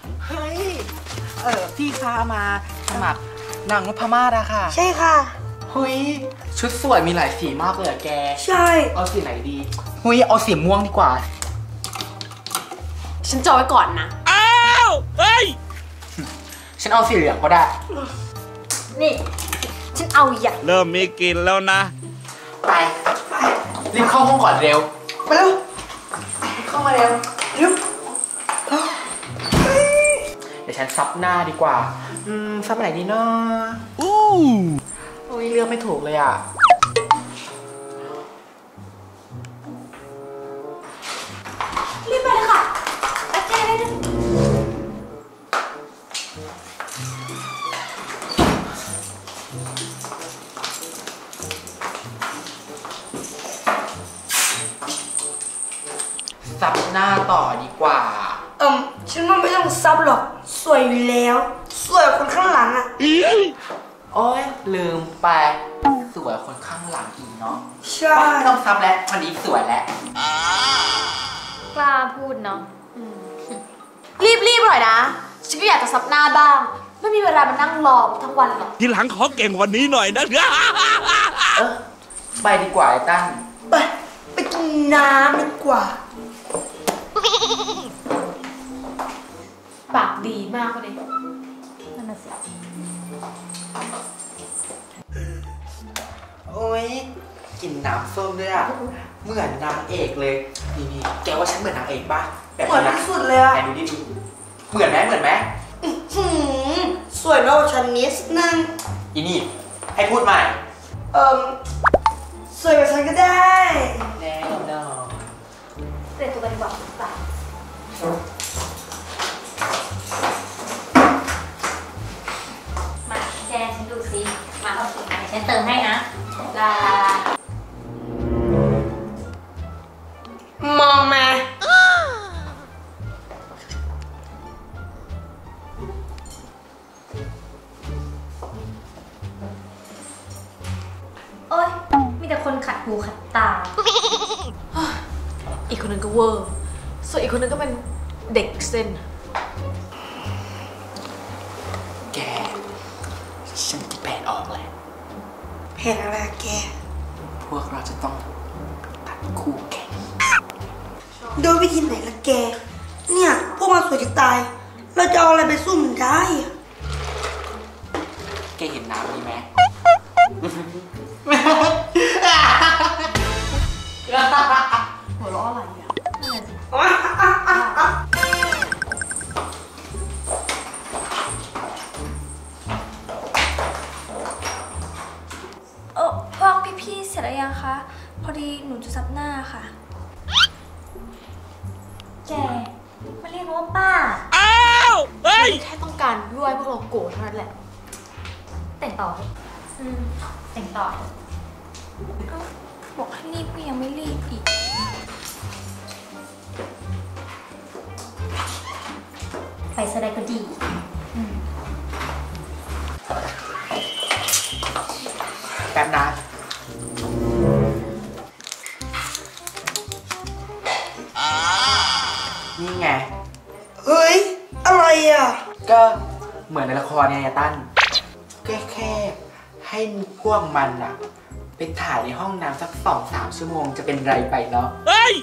เฮ้ยพี่พามาสมัครนางนพมาศอะค่ะใช่ค่ะเฮ้ยชุดสวยมีหลายสีมากเลยอะแกใช่เอาสีไหนดีเฮ้ยเอาสีม่วงดีกว่าฉันจองไว้ก่อนนะอ้าวเฮ้ยฉันเอาสีเหลืองก็ได้นี่ฉันเอาอย่างเริ่มมีกลิ่นแล้วนะไปรีบเข้าห้องก่อนเร็วไปเร็วเข้ามาเร็วเร็วเดี๋ยวฉันซับหน้าดีกว่าซับไหนดีเนาะโอ้ยเลือกไม่ถูกเลยอ่ะรีบไปเลยค่ะโอเคซับหน้าต่อดีกว่าฉันว่าไม่ต้องซับหรอกสวยอยู่แล้วสวยคนข้างหลังอ่ะโอ้ยลืมไปสวยคนข้างหลังอีกเนาะใช่ไม่ต้องซับแล้ววันนี้สวยแล้วกล้าพูดเนาะรีบหน่อยนะฉันก็อยากจะซับหน้าบ้างไม่มีเวลามานั่งรอทั้งวันหรอกทีหลังขอเก่งวันนี้หน่อยนะไปดีกว่าไอ้ตั้งไปกินน้ำดีกว่าปากดีมากเลยนั่นน่ะสิโอ้ยกินน้ำส้มด้วยอะเหมือนนางเอกเลยนี่แกว่าฉันเหมือนนางเอกป่ะเหมือนที่สุดเลยอะไหนดูดิดูเหมือนไหมสวยแล้วฉันนิดนึงอีนี่ให้พูดใหม่สวยแบบฉันก็ได้แน่นอนเปลี่ยนตัวกันดีกว่าป่ะมาแจนฉันดูสิมาเอาสีไหนฉันเติมให้นะลามองมาโอ๊ยมีแต่คนขัดหูขัดตาอีกคนนึงก็เวอร์ส่วนอีกคนนึงก็เป็นเด็กเส้นแกฉันคิดแผนออกเลยแผนอะไรแกพวกเราจะต้องตัดคู่แข่งโดยวิธีไหนล่ะแกเนี่ยพวกมันสวยจะตายเราจะเอาอะไรไปสู้มันได้แกเห็นน้ำนี้ไหมหัวเราะอะไรอ่ะพวกพี่ๆเสร็จแล้วยังคะพอดีหนูจะซับหน้าค่ะแกมาเรียกว่าป้าอ้าวเฮ้ยแค่ต้องการด้วยพวกเราโกรธเท่านั้นแหละแต่งต่อแต่งต่อบอกให้รีบก็ยังไม่รีบอีกไปแสดงก็ดีแป๊บนะนี่ไงเฮ้ยอะไรอ่ะก็เหมือนในละครไงตั้นแค่ให้พวกมันอะไปถ่ายในห้องน้ำสัก 2-3 ชั่วโมงจะเป็นไรไปเนาะเฮ้ย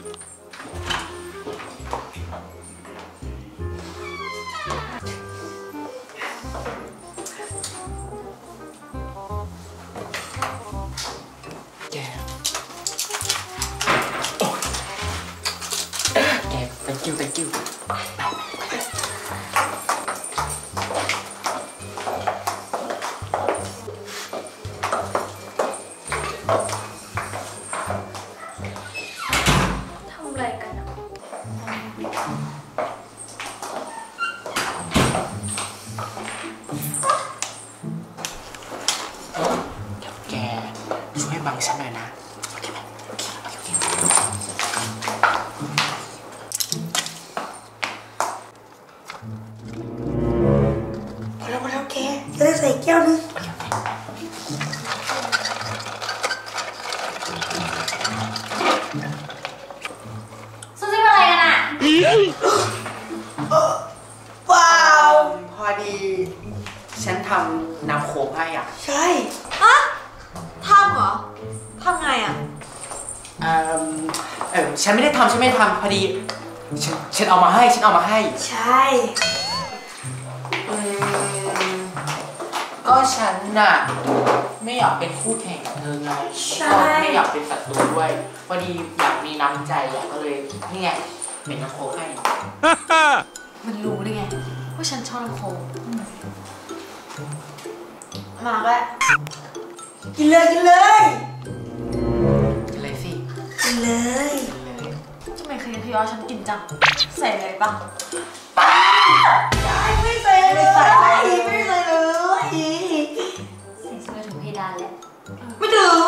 แก thank you ทำอะไรกันอ่ะเดี๋ยวแกช่วยบังฉันหน่อยนะโอเคไหมโอเคพอแล้วแกจะได้ใส่แก้วนึงซูซี่มาอะไรกันอ่ะเปล่าฉันทำน้ำโค้กให้อ่ะใช่อะทำเหรอทำไงอ่ะฉันไม่ได้ทำพอดีฉันเอามาให้ใช่ก็ฉันน่ะไม่อยากเป็นคู่แข่งกับเธอไงก็ไม่อยากเป็นศัตรูด้วยพอดีอยากมีน้ำใจอ่ะก็เลยนี่ไงเป็นน้ำโค้กให้มันรู้ได้ไงว่าฉันชอบน้ำโค้กมาก็กินเลยกินเลยสิกินเลยทำไมเคยทยอยฉันกินจังใส่อะไรบ้างไม่ใส่เลยไม่ใส่เลยไม่ใส่เลยใส่เสื้อถึงเพดานแหละไม่ถึง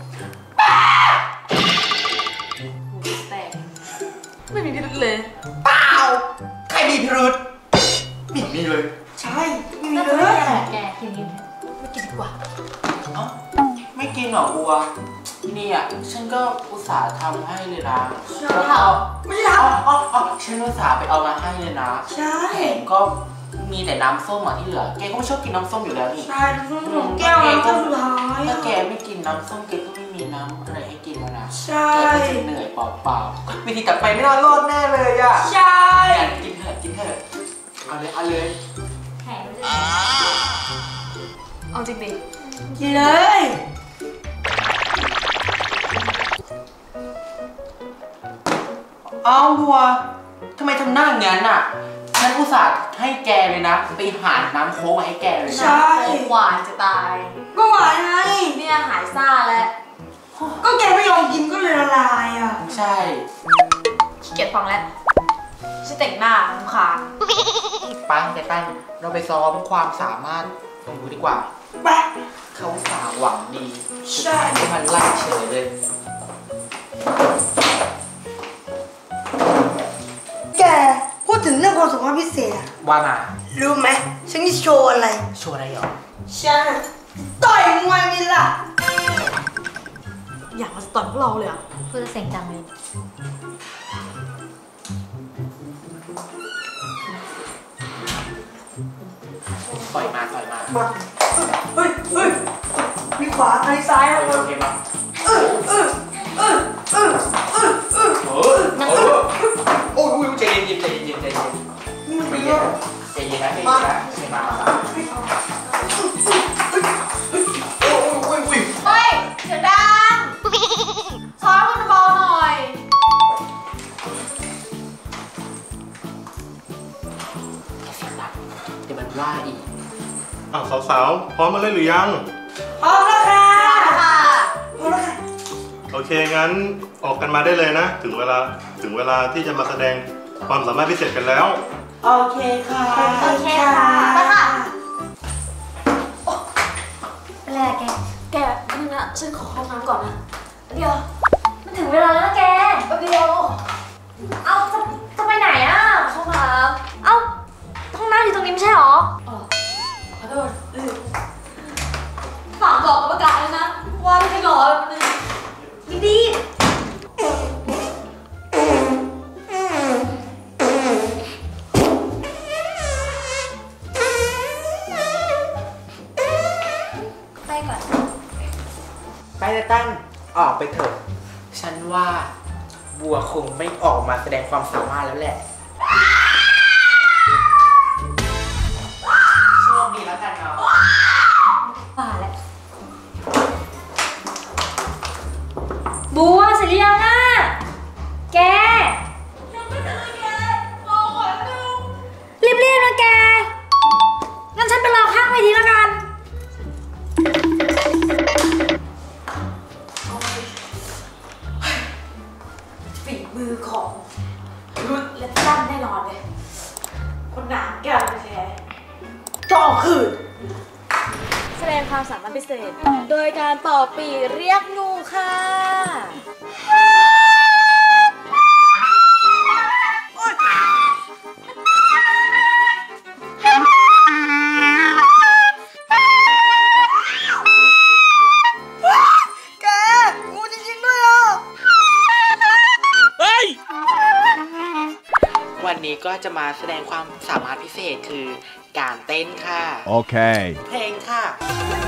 แต่ไม่มีพิรุธเลยเปล่าใครมีพิรุธไม่มีเลยใช่ไม่มีน่าเลจะไม่ยใช่แกกินไม่กินดีกว่าเอ้าไม่กินเหรอบัวนี่อ่ะฉันก็อุตส่าห์ทำให้เลยนะแล้วก็ไม่ได้ทฉันอุตส่าห์ไปเอามาให้เลยนะำใช่แถมก็มีแต่น้ำส้มอ่ะที่เหลือแกก็ไม่ชอบกินน้ำส้มอยู่แล้วนี่ใช่ทุกแก้วน้ำสุดท้ายถ้าแกไม่กินน้ำส้มแกก็ไม่มีน้ำอะไรให้กินแล้วนะใช่แกก็จะเหนื่อยเปล่าๆวิธีตัดไปไม่น่ารอดแน่เลยอ่ะใช่เนี่ยกินเถอะเอาเลยแข็งเลยเอาจริงดิกินเลยเอาบัวทำไมทำหน้าอย่างนั้นอ่ะฉันอุตส่าห์ให้แกเลยนะไปหาน้ำโค้กมาให้แกเลยนะใช่หวานจะตายก็หวานไงเนี่ยหายซ่าแล้วก็แกไม่ยอมกินก็เลยละลายอ่ะใช่ขี้เกียจฟังแล้วฉันแต่งหน้ารำคาญไปแต่ตั้นเราไปซ้อมความสามารถตรงนู้นดีกว่าไปเขาสาหวังดีใช่ให้มันไล่เฉยเลยแกพูดถึงเรื่องความสามารถพิเศษอะว่ามารู้ไหมฉันจะโชว์อะไรโชว์อะไรเหรอฉันต่อยมวยนี่ล่ะอยากมาสตอนพวกเราเลยอ่ะพูดจะเสียงดังเลยปล่อยมามาเฮ้ยมีขวามีซ้ายนะโอเคมาเออโอ้ยใจเย็นใจเย็นนี่มันใจเยเย็นอะใจเย็นนะมาโอ้ยเฮ้ยเสียงดังซ้อมมันเบาหน่อยเสียงดังเดี๋ยวมันว่าอีกอ้าวสาวๆพร้อมมาเล่นหรือยังพร้อมแล้วค่ะค่ะพร้อมแล้วค่ะโอเคงั้นออกกันมาได้เลยนะ ถึงเวลาที่จะมาแสดงความสามารถพิเศษกันแล้วโอเคค่ะโอเคค่ะไปค่ะอะไรอะแกแกนึงนะฉันขอเข้าน้ำก่อนนะเดี๋ยวมันถึงเวลาแล้วนะแกแป๊บเดียวเอาจะไปไหนอ่ะเข้าน้ำเอาห้องน้ำอยู่ตรงนี้ไม่ใช่หรอขอโทษฝากบอกกรรมการเลยนะว่าไม่ให้รอแบบนึงรีบไปก่อนไปแต่ตั้นออกไปเถอะฉันว่าบัวคงไม่ออกมาแสดงความสามารถแล้วแหละโชคดีแล้วกันเนาะป่าแหละบัวเสร็จหรือยังอ่ะแกยังไม่เสร็จเลยแกรอก่อนนึงรีบๆนะแกงั้นฉันไปรอข้างเวทีแล้วกันฝีมือของรุ่นและตั้นแน่นอนเลยคนหนาแก้วแท้จ่อคืนแสดงความสามารถพิเศษ โดยการเป่าปีเรียกงูค่ะแกงูจริงๆด้วยอ่ะเฮ้ยวันนี้ก็ก็จะมาแสดงความสามารถพิเศษคือการเต้นค่ะ Okay. เพลงค่ะไม่